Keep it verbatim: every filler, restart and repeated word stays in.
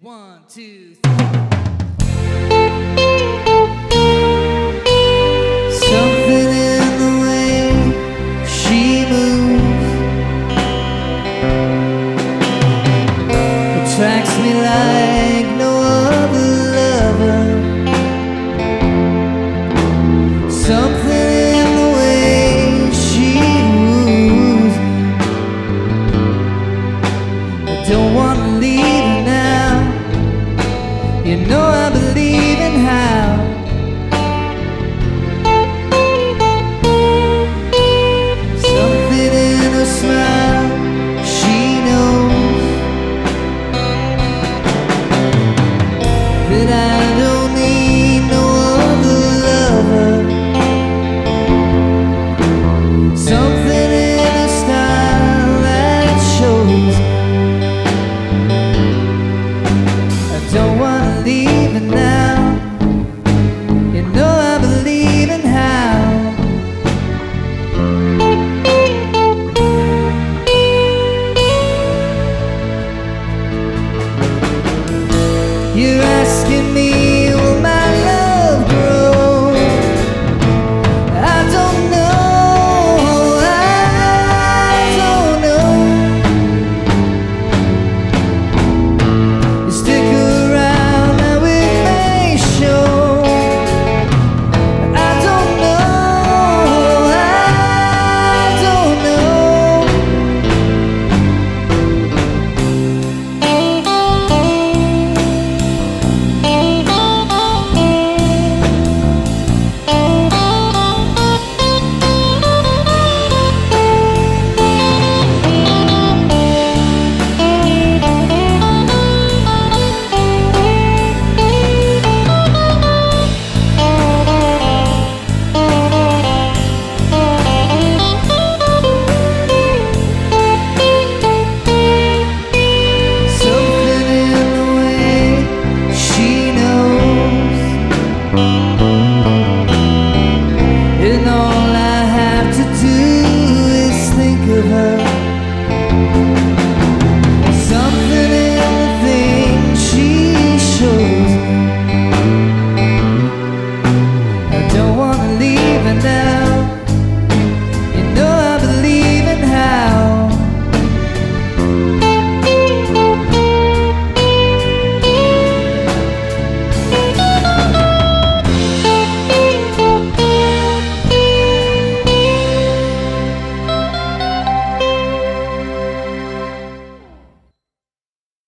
One, two, three. Something in the way she moves attracts me like no other lover. Something in the way she moves, I don't want to leave her now. You know I believe in how something in her smile, she knows that I don't need no other lover. Something in her style that shows I don't wanna leave it now. You know I believe in how you're asking me